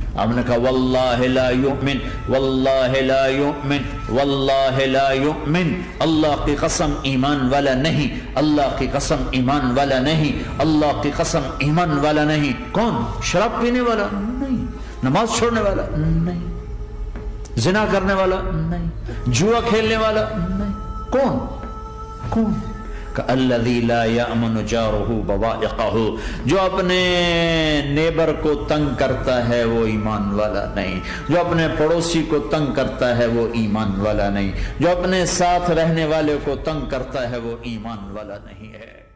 आपने कहा वल्लाहि ला युमिन, वल्लाहि ला युमिन, वल्लाहि ला युमिन, अल्लाह की कसम ईमान वाला नहीं, अल्लाह की कसम ईमान वाला नहीं, अल्लाह की कसम ईमान वाला नहीं। कौन? शराब पीने वाला नहीं, नमाज छोड़ने वाला नहीं, जिना करने वाला नहीं, जुआ खेलने वाला नहीं। कौन? कौन? अल्लज़ी ला यअमनु जारुहु बवाइक़हु, जो अपने नेबर को तंग करता है वो ईमान वाला नहीं, जो अपने पड़ोसी को तंग करता है वो ईमान वाला नहीं, जो अपने साथ रहने वाले को तंग करता है वो ईमान वाला नहीं है।